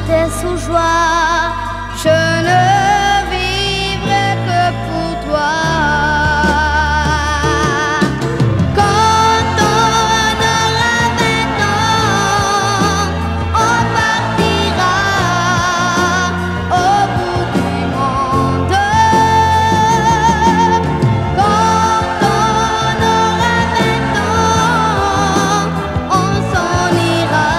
chanter sous joie. Je ne vivrai que pour toi. Quand on aura 20 ans, on partira au bout du monde. Quand on aura 20 ans, on s'en ira.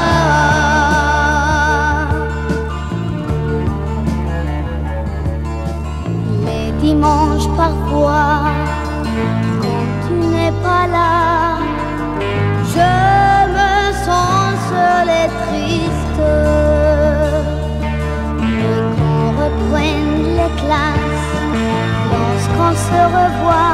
Les dimanches parfois, quand tu n'es pas là, je me sens seule et triste. Mais qu'on reprenne les classes, lorsqu'on se revoit,